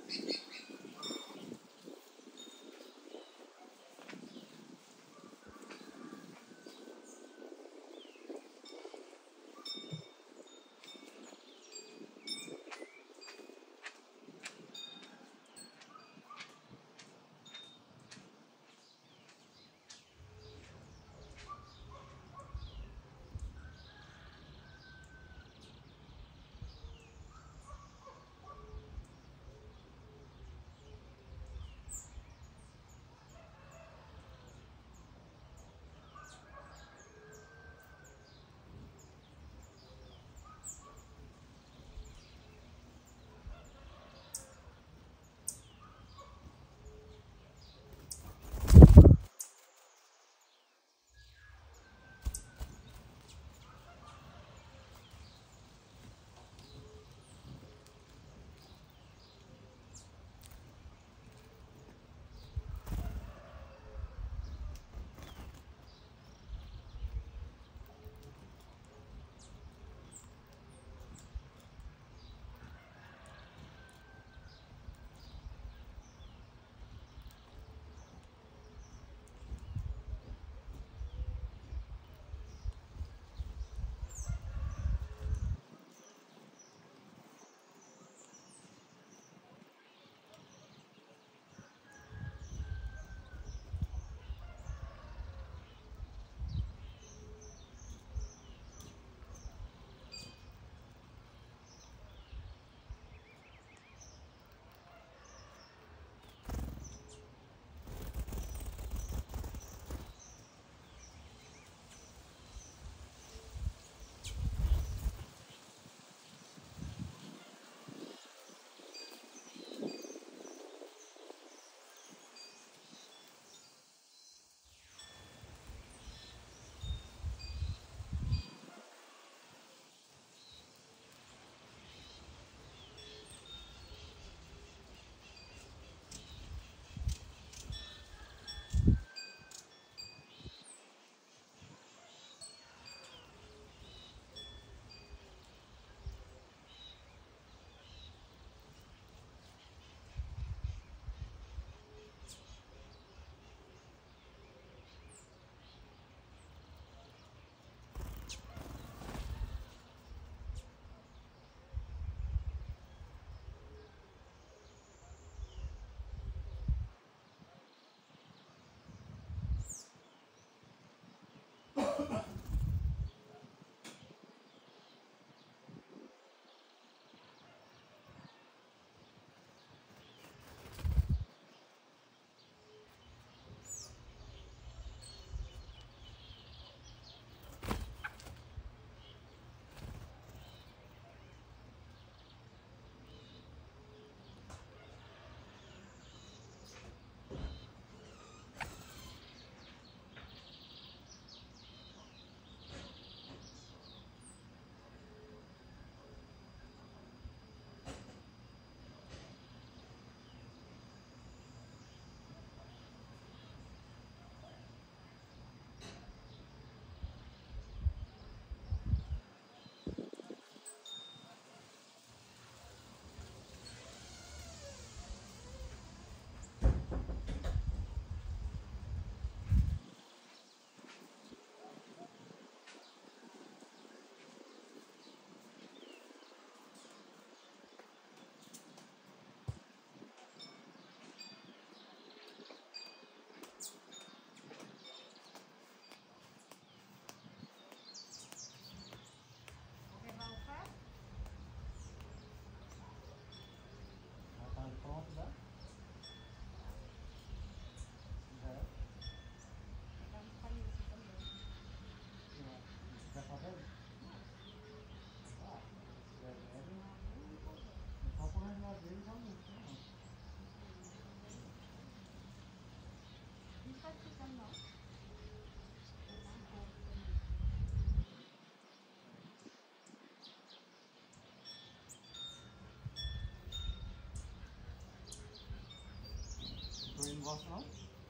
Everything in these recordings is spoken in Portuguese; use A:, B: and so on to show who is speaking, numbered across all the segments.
A: Não gosta não?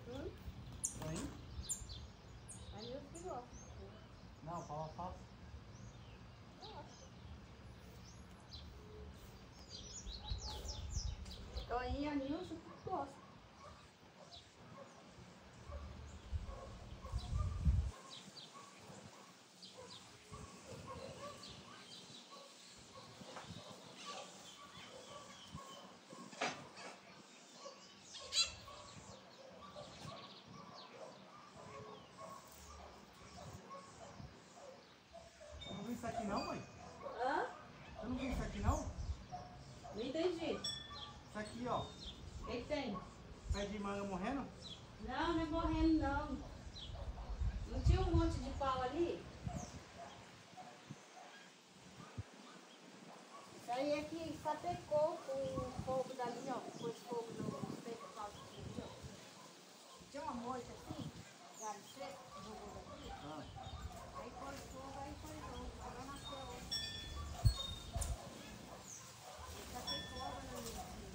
A: Aí?
B: Aí eu que gosto.
A: Não, fala fácil.
B: Tô indo. Nilson gosta.
A: Não viu isso aqui não, mãe?
B: Hã?
A: Você não viu isso aqui não?
B: Não entendi.
A: Isso aqui, ó.
B: O que tem?
A: Pé de manga morrendo?
B: Não, não é morrendo não. Não tinha um monte de pau ali? Isso aí é que sapecou com o fogo da linha, ó. Pôs fogo no peito do pau aqui, ó. Tinha uma moita assim, galho seco, jogou daqui.
A: Ah.
B: Aí pôs fogo, aí coisou. Agora nasceu outro. Ele sapecou a bananinha assim.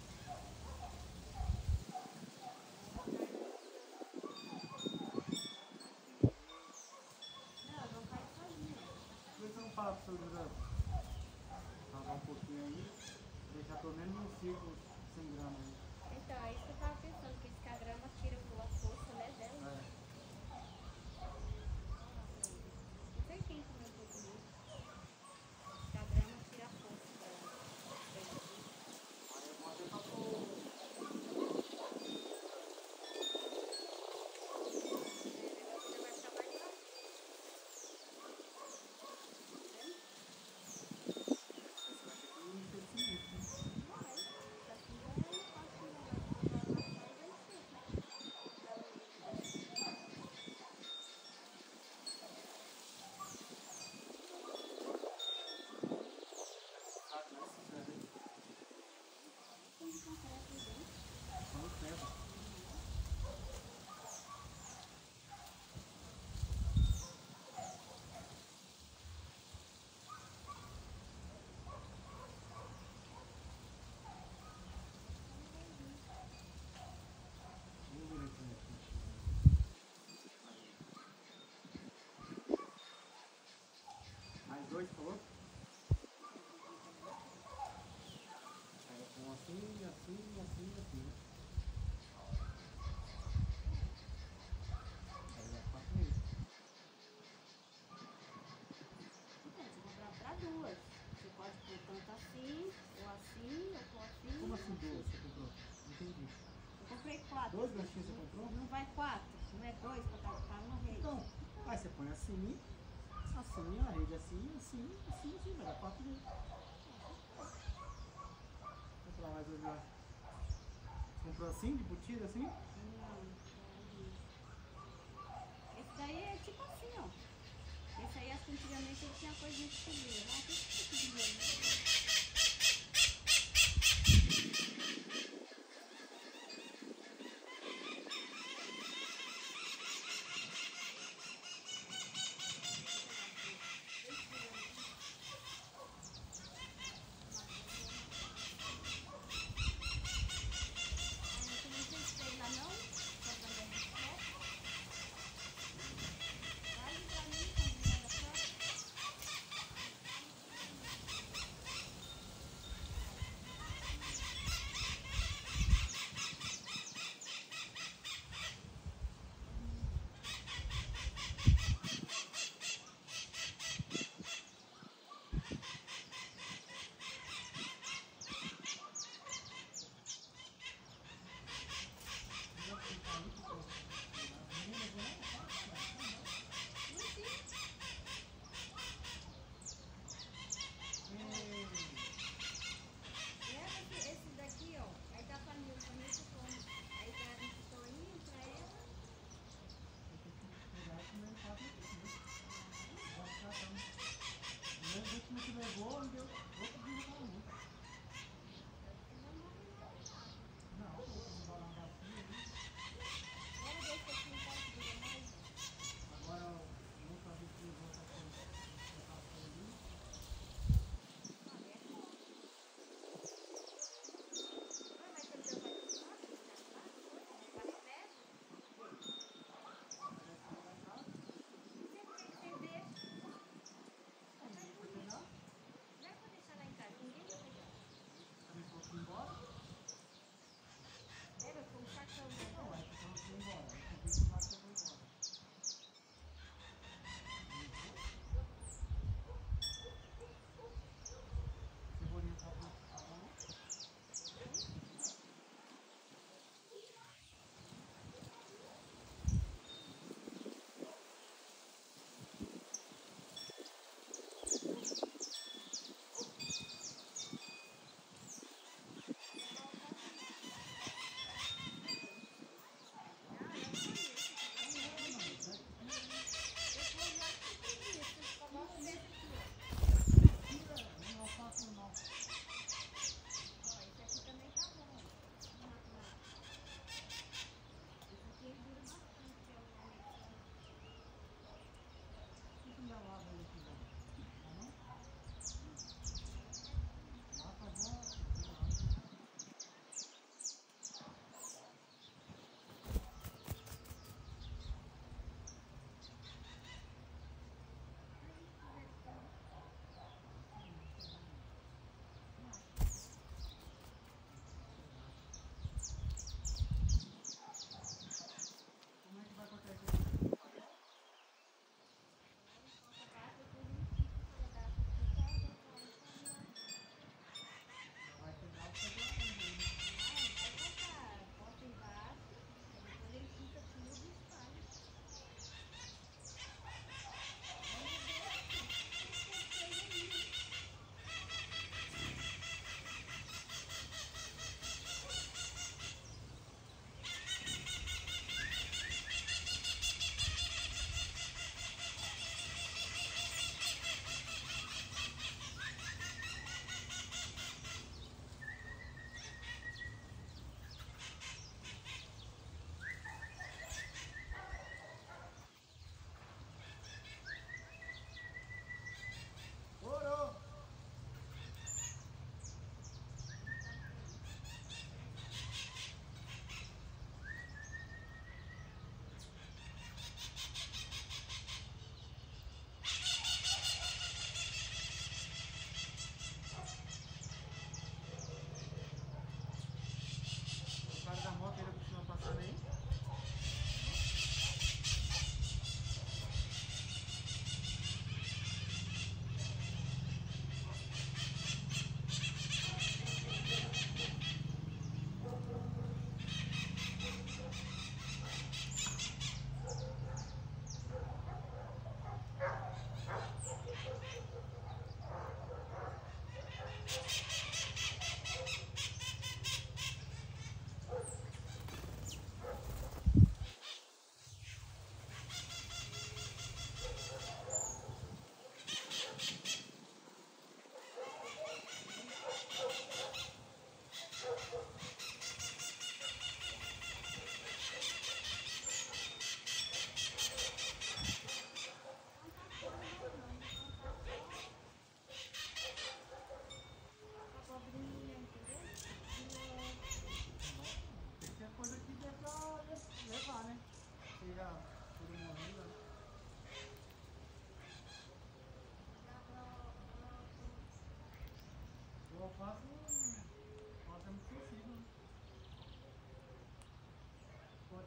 B: Não, não cai sozinho.
A: Por que você não fala pro seu José? Pagar um pouquinho aí. Deixar pelo menos um círculo 100 gramas aí.
B: Então, é isso que eu tava pensando, que esse que a grama tira a força, né, dela.
A: É.
B: Não sei quem comentou comigo. Que a grama tira a força dela.
A: Aí eu vou até pra pôr.
B: Você vai trabalhar.
A: Mais dois, falou? Pega com assim, assim, assim, assim. Aí vai 4 meses.
B: Você comprar pra duas. Você pode pôr tanto assim, ou assim, ou pôr assim.
A: Como assim duas você comprou? Não entendi.
B: Eu comprei 4.
A: Dois ganchinhos você comprou?
B: Não vai 4, não é 2 pra estar uma rede.
A: Então, aí você põe assim, a rede assim, assim, assim, assim, vai dar 4 meses. Vou falar mais hoje lá. Você comprou assim, de botida, assim?
B: Não, esse daí é tipo assim, ó. Esse aí, acho que antigamente ele tinha coisinha de subir. Não, que tipo de dinheiro.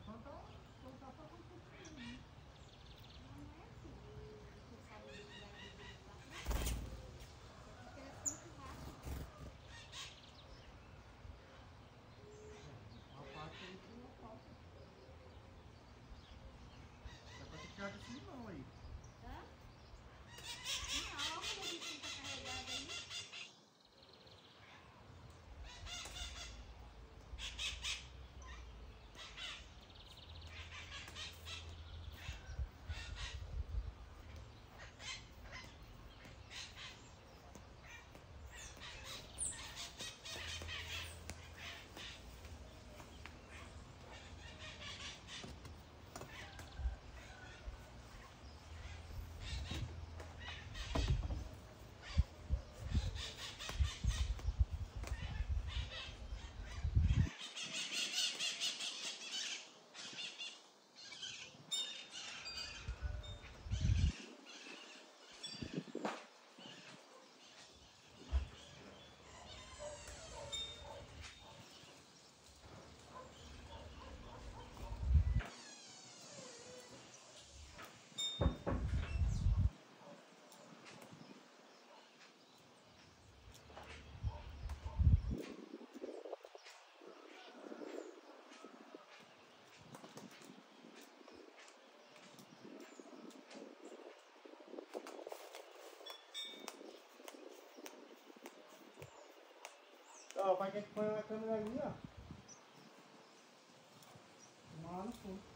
A: Plantar pra construir, né?
B: Não é assim. Você sabe o lugar de vegetação? Isso aqui cresce muito rápido.
A: A parte aí que não falta. Dá pra ter tirado esse limão aí.
B: Hã? Não, olha como o bichinho tá carregado aí.
A: Ó, o pai quer que põe a câmera ali, ó. Lá no fundo.